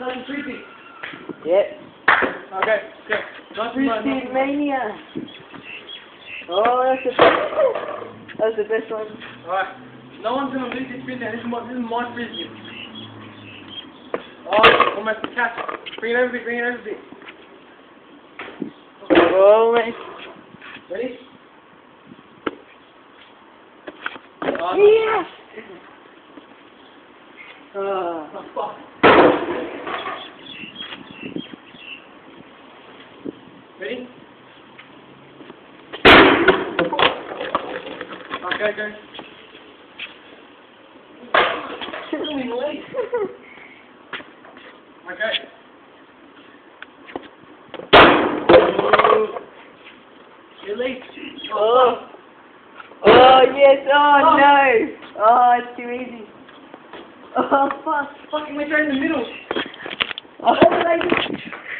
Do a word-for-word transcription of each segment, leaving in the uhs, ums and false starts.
Touching Frisby. Yep. Okay, okay. Nice and low, nice Frisby and low. Mania. Oh, that's the best. That's the best one. Alright. No one's gonna lose this spin now. This is my, this is my Frisby. Oh, almost a catch. Bring it over a bit, bring it over a bit. Oh, mate. Ready? Oh, Yes! Oh. oh, fuck. Ready? Okay, go. Okay. Release. Oh. Oh, yes. Oh, Oh. no. Oh, it's too easy. Oh, fuck. Fucking went right in the middle. Oh, Nathan.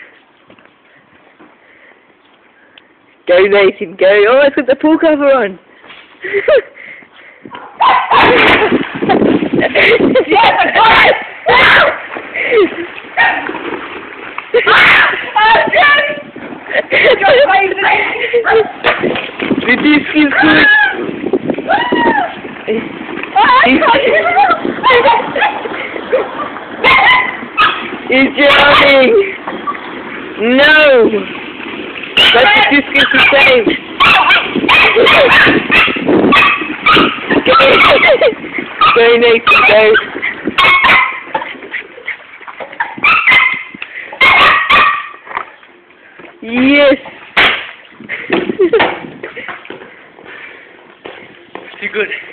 Go, Nathan, go. Oh, it's got the pool cover on. Yes, I got it! The disc is good. He's drowning. No. But the disc is the same. Go, Nathan, go. Yes. Too good.